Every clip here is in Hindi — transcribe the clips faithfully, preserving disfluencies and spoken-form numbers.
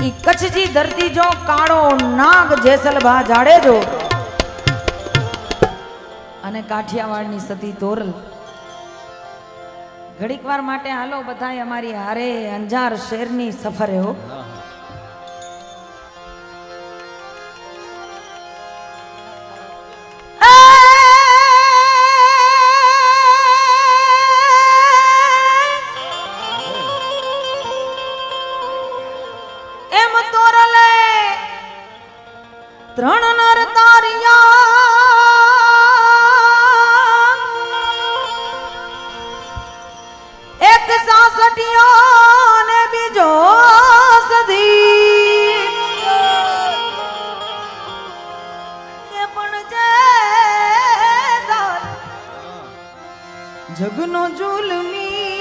ई कच्छ जी धरती जो काळो नाग जेसल भा जाड़े जो अने काठियावाड़नी सती तोरल घड़ीक वार माटे हालो बधाई अमारी हारे अंजार शेरनी सफर है हो। त्रण नर तारिया एक सासठिया ने बीजो सदी के पण जैसा जगनो जुलमी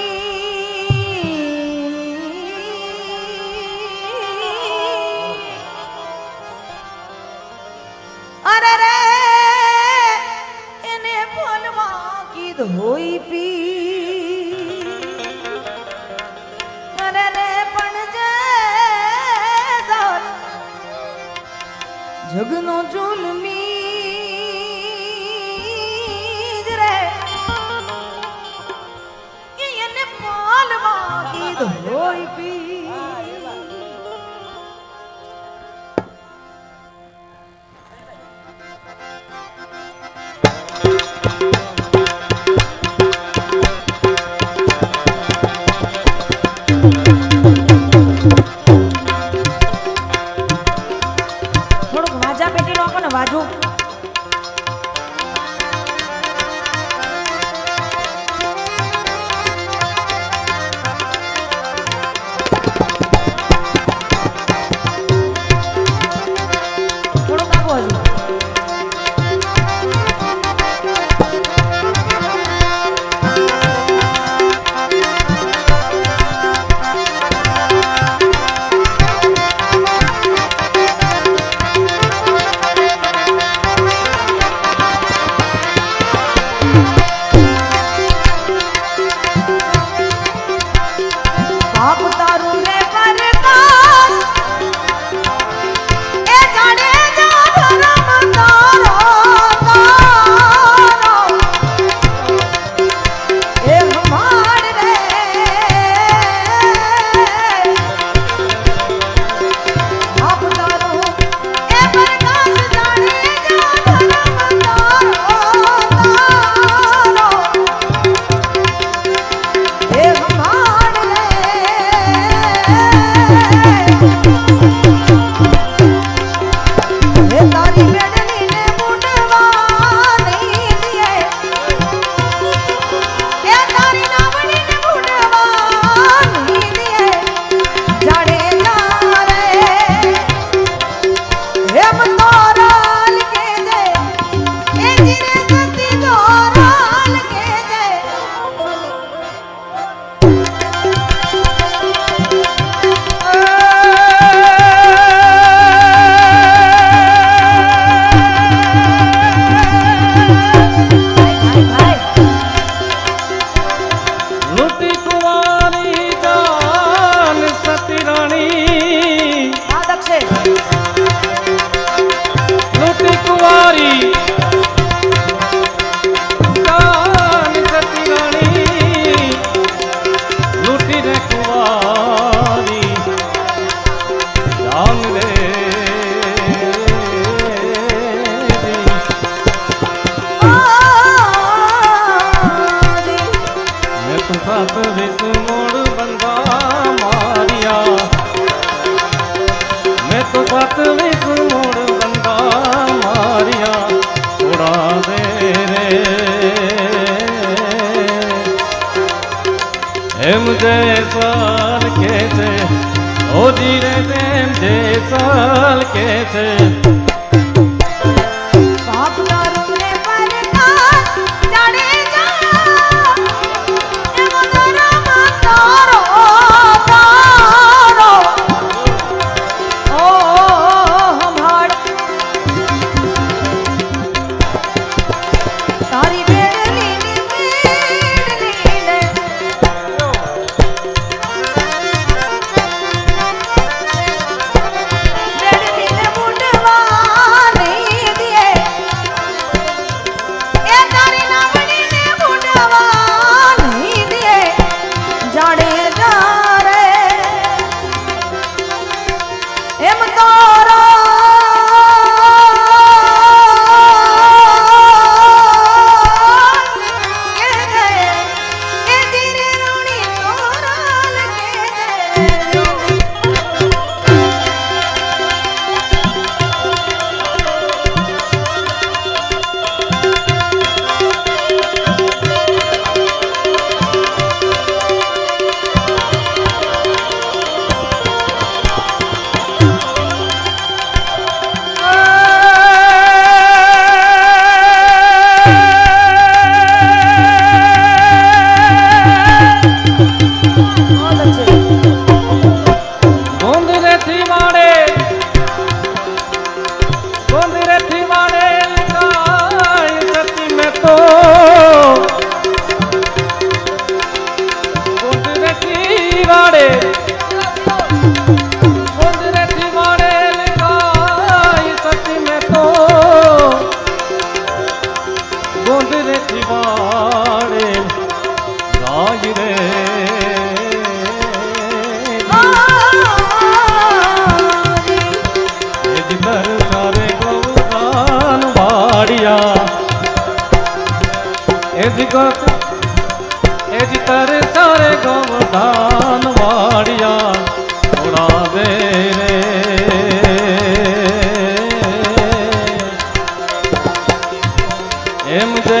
अरे रे इन्हें फलवा की धोई पी अरे रे पण जैसा जगनो जुलमी रे इन्हें फलवा की धोई पी बाजू जैसाल के थे ओ जीरे प्रेम जैसाल के थे वाड़े गोंदरेठी वाड़े लिखाई सती में तो गोंदरेठी वाड़े गाई रे जिधर सारे गोदान वाड़िया जिधर सारे गोदान वाड़िया उड़ा दे रे ए मुझे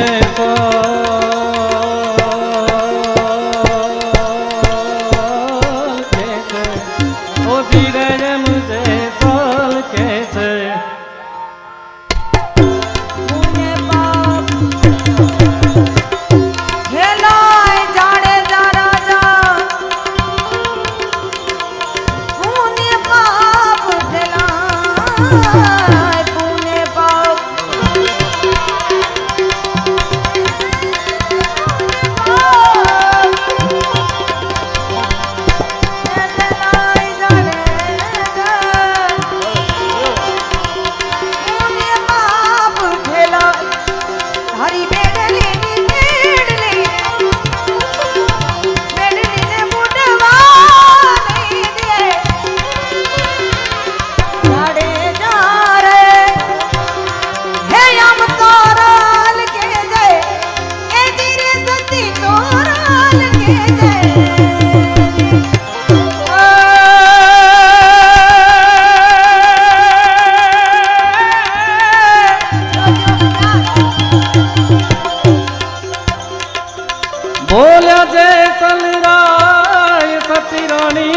बोलिया जय सलराय सती रानी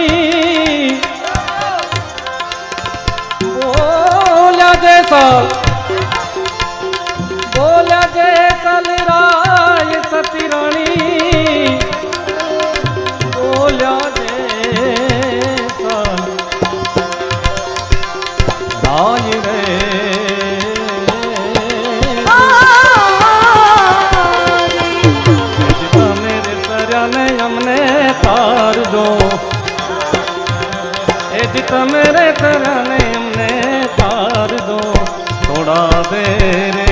बोलिया जय सल बोलिया जय सलराय सती रानी बोलिया जय सल राय रे तार दो ए जित मेरे तरह ने हमने तार दो थोड़ा दे रे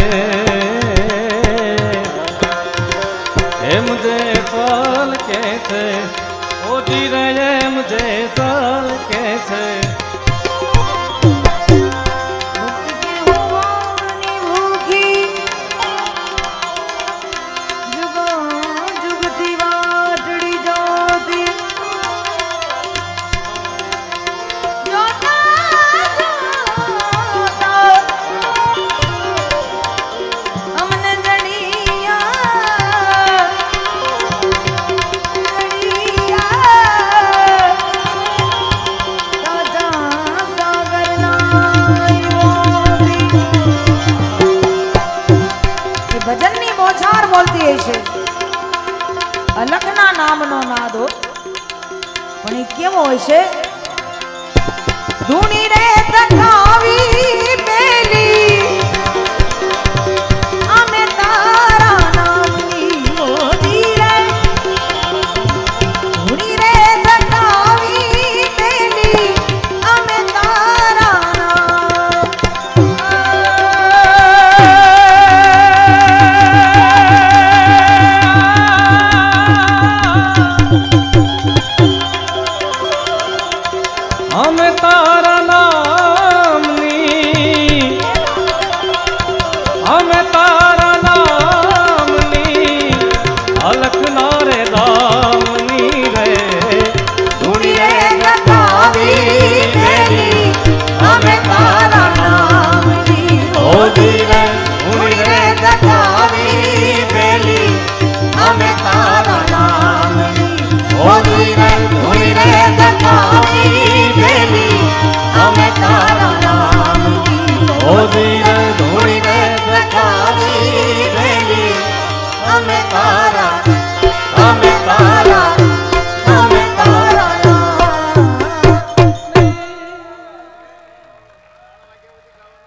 ए मुझे साल कैसे ओ जी रहे मुझे साल कैसे अलखना नामनो नादो पण केवो हशे धूणी रे तखा